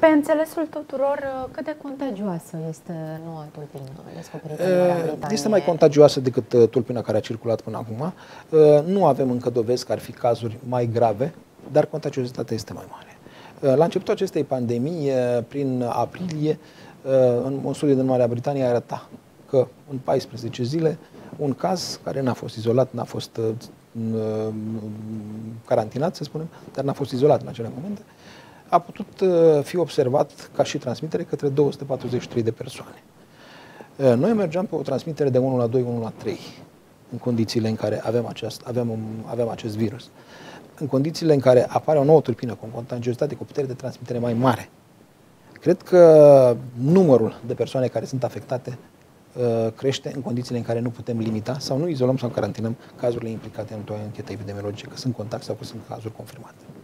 Pe înțelesul tuturor, cât de contagioasă este noua tulpină descoperită în Marea Britanie? Este mai contagioasă decât tulpina care a circulat până acum. Nu avem încă dovezi că ar fi cazuri mai grave, dar contagiozitatea este mai mare. La începutul acestei pandemii, prin aprilie, un studiu din Marea Britanie arăta că în 14 zile un caz care n-a fost izolat, n-a fost carantinat, să spunem, dar n-a fost izolat în acele momente, a putut fi observat ca și transmitere către 243 de persoane. Noi mergeam pe o transmitere de 1 la 2, 1 la 3, în condițiile în care avem acest virus. În condițiile în care apare o nouă tulpină cu o contagiozitate, cu o putere de transmitere mai mare, cred că numărul de persoane care sunt afectate crește în condițiile în care nu putem limita sau nu izolăm sau carantinăm cazurile implicate în o anchetă epidemiologică, că sunt contact sau că sunt cazuri confirmate.